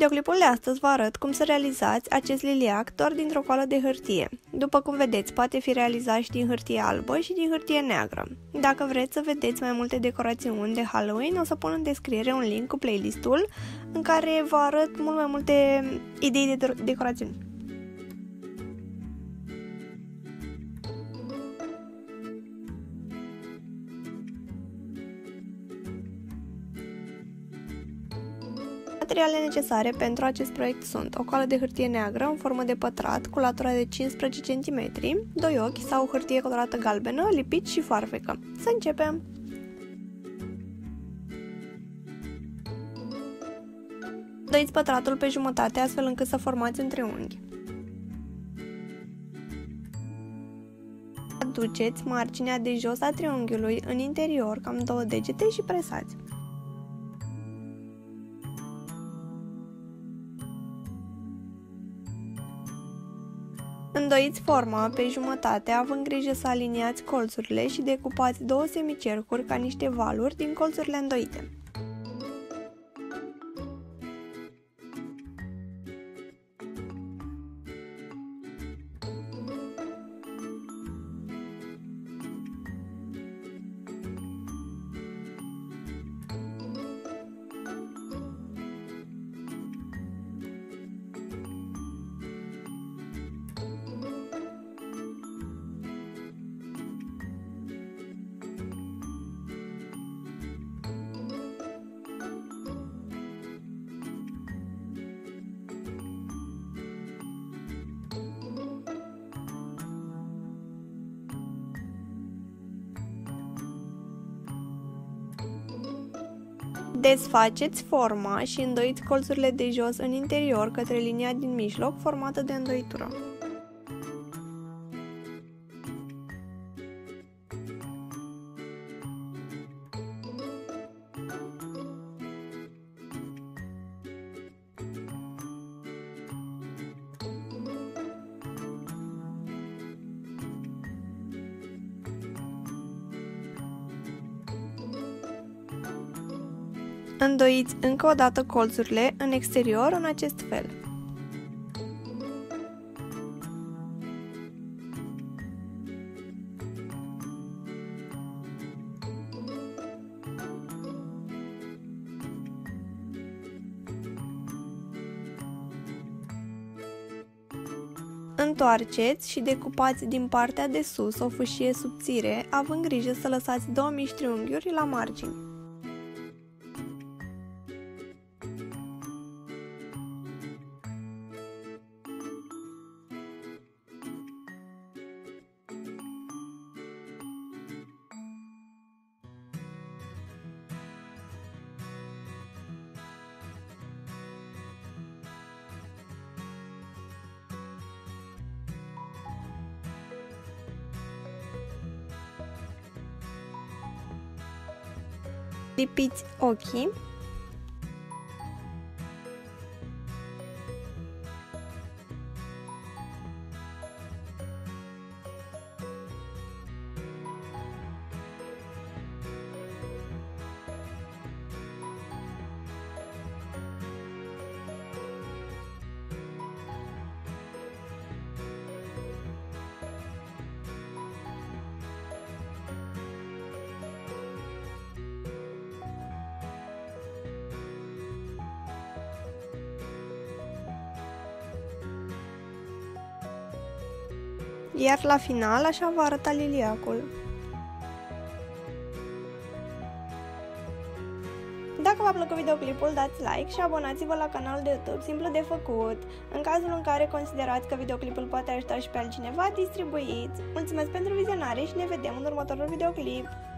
videoclipul de astăzi vă arăt cum să realizați acest liliac doar dintr-o coală de hârtie. După cum vedeți, poate fi realizat și din hârtie albă și din hârtie neagră. Dacă vreți să vedeți mai multe decorațiuni de Halloween, o să pun în descriere un link cu playlistul în care vă arăt mult mai multe idei de decorațiuni. Materialele necesare pentru acest proiect sunt o coală de hârtie neagră în formă de pătrat cu latura de 15 cm, 2 ochi sau hârtie colorată galbenă, lipici și foarfecă. Să începem! Dăiți pătratul pe jumătate astfel încât să formați un triunghi. Aduceți marginea de jos a triunghiului în interior, cam 2 degete, și presați. Îndoiți forma pe jumătate, având grijă să aliniați colțurile și decupați 2 semicercuri ca niște valuri din colțurile îndoite. Desfaceți forma și îndoiți colțurile de jos în interior către linia din mijloc formată de îndoitură. Îndoiți încă o dată colțurile în exterior în acest fel. Întoarceți și decupați din partea de sus o fâșie subțire, având grijă să lăsați 2 mici triunghiuri la margini. Lipiți ochii. Iar la final așa va arăta liliacul. Dacă v-a plăcut videoclipul, dați like și abonați-vă la canalul de YouTube, simplu de făcut. În cazul în care considerați că videoclipul poate ajuta și pe altcineva, distribuiți. Mulțumesc pentru vizionare și ne vedem în următorul videoclip!